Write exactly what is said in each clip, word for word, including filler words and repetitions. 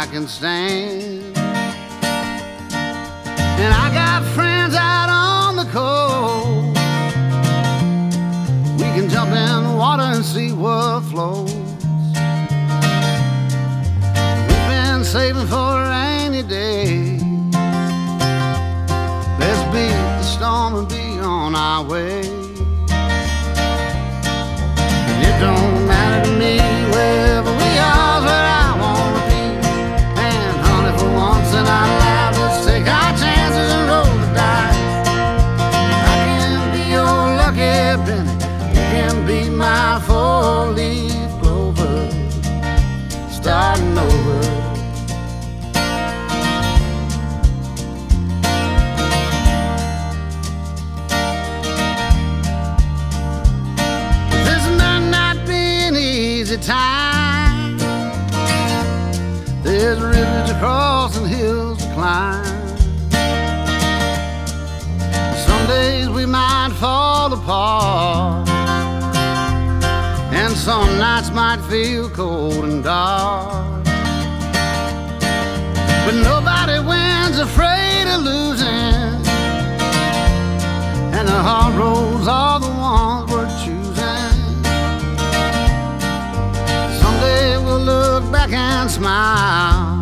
I can stand. And I got friends out on the coast. We can jump in the water and see what flows. We've been saving for a rainy day. Let's beat the storm and be on our way. And it don't matter to me wherever we are, where I wanna be. And honey, for once in our lives, let's take our chances and roll the dice. I can be your lucky penny, you can be my four-leaf clover, starting over. Time. There's rivers to cross and hills to climb. Some days we might fall apart, and some nights might feel cold and dark. But nobody wins afraid of losing, and the hard roads are the ones we're choosing. Look back and smile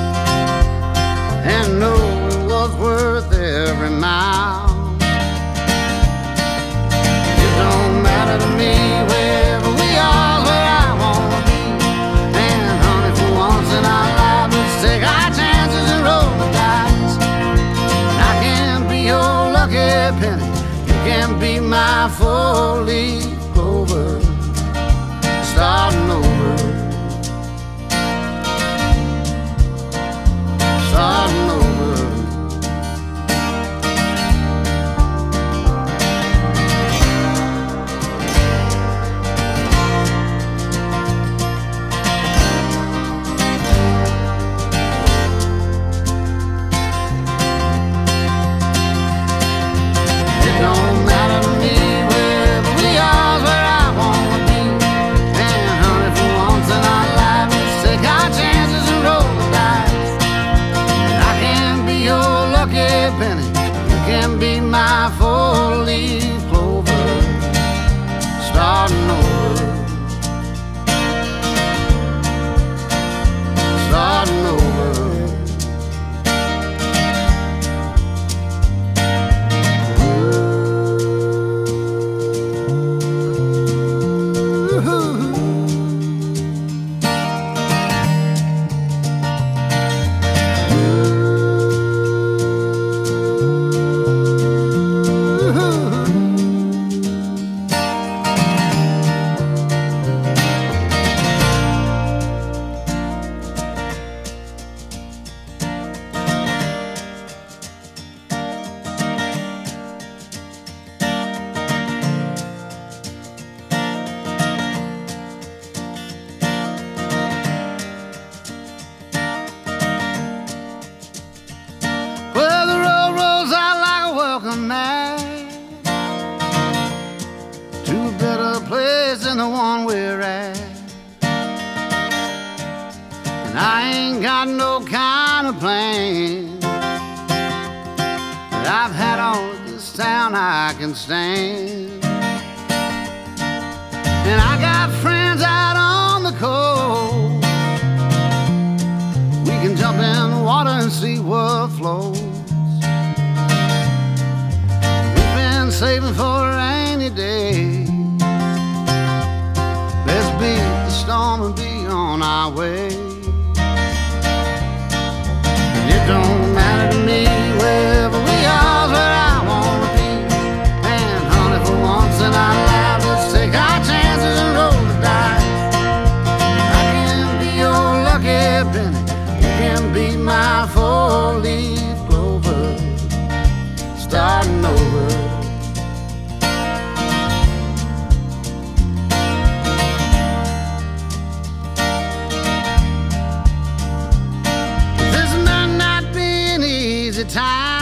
and know it was worth every mile. It don't matter to me wherever we are, where I wanna be. And honey, for once in our lives, let's take our chances and roll the dice. I can be your lucky penny, you can be my four-leaf clover, starting over. Starting over. It don't matter to me wherever we are, where I wanna be. And honey, for once in our lives, let's take our chances and roll the dice. Lucky penny, you can be my four-leaf clover, starting over, starting over. To a better place than the one we're at. And I ain't got no kind of plan, but I've had all of this town I can stand. And I got friends out on the coast. We can jump in the water and see what flows. Saving for a rainy day. Let's beat the storm and be on our way. And it don't matter to me wherever we are, where I wanna be. And honey, for once in our lives, let's take our chances and roll the dice. I can be your lucky penny, you can be my four-leaf clover, starting over. Time